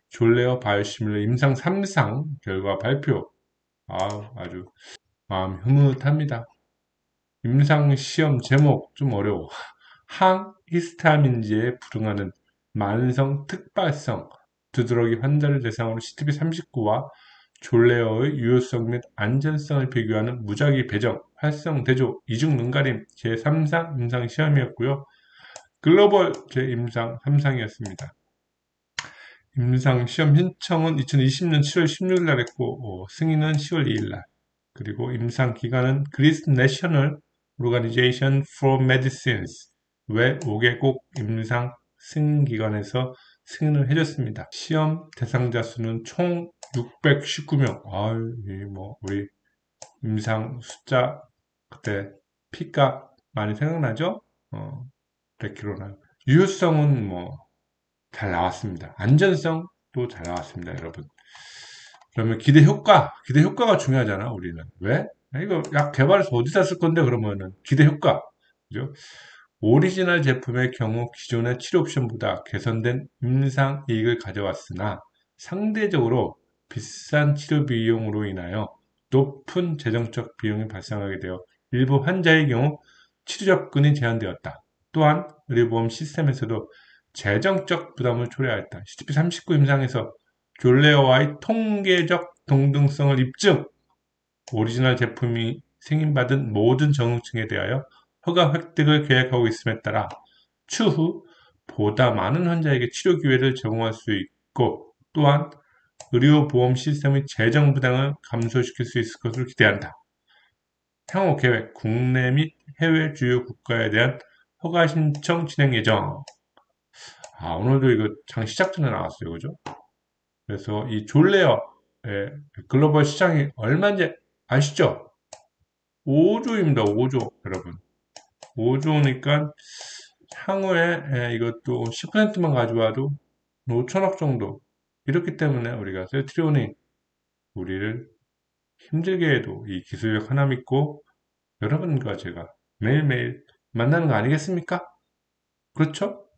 졸레어 바이오시밀러 임상 3상 결과 발표. 아주 마음 흐뭇합니다. 임상 시험 제목 좀 어려워. 항히스타민제에 불응하는 만성 특발성 두드러기 환자를 대상으로 CTP39와 졸레어의 유효성 및 안전성을 비교하는 무작위 배정, 활성 대조, 이중 눈가림 제3상 임상 시험이었고요. 글로벌 제 임상 3상이었습니다. 임상 시험 신청은 2020년 7월 16일 날 했고 승인은 10월 2일 날. 그리고 임상 기관은 그리스 내셔널 오르가니제이션 for Medicines 외 5개국 임상 승인 기관에서 승인을 해줬습니다. 시험 대상자 수는 총 619명. 아유, 우리 임상 숫자 그때 피값 많이 생각나죠? 100kg나. 유효성은 잘 나왔습니다. 안전성도 잘 나왔습니다, 여러분. 그러면 기대 효과가 중요하잖아, 우리는. 왜? 이거 약 개발해서 어디다 쓸 건데, 그러면은. 기대 효과. 그죠? 오리지널 제품의 경우 기존의 치료 옵션보다 개선된 임상 이익을 가져왔으나 상대적으로 비싼 치료 비용으로 인하여 높은 재정적 비용이 발생하게 되어 일부 환자의 경우 치료 접근이 제한되었다. 또한 의료보험 시스템에서도 재정적 부담을 초래하였다. CTP39 임상에서 졸레어와의 통계적 동등성을 입증, 오리지널 제품이 승인받은 모든 전공층에 대하여 허가 획득을 계획하고 있음에 따라 추후 보다 많은 환자에게 치료 기회를 제공할 수 있고 또한 의료보험 시스템의 재정 부담을 감소시킬 수 있을 것으로 기대한다. 향후 계획, 국내 및 해외 주요 국가에 대한 허가 신청 진행 예정. 오늘도 이거 장 시작 전에 나왔어요. 그죠? 그래서 이 졸레어의 글로벌 시장이 얼마인지 아시죠? 5조입니다. 5조, 여러분. 5조니까 향후에 이것도 10%만 가져와도 5천억 정도. 이렇기 때문에 우리가 셀트리온이 우리를 힘들게 해도 이 기술력 하나 믿고 여러분과 제가 매일매일 만나는 거 아니겠습니까? 그렇죠?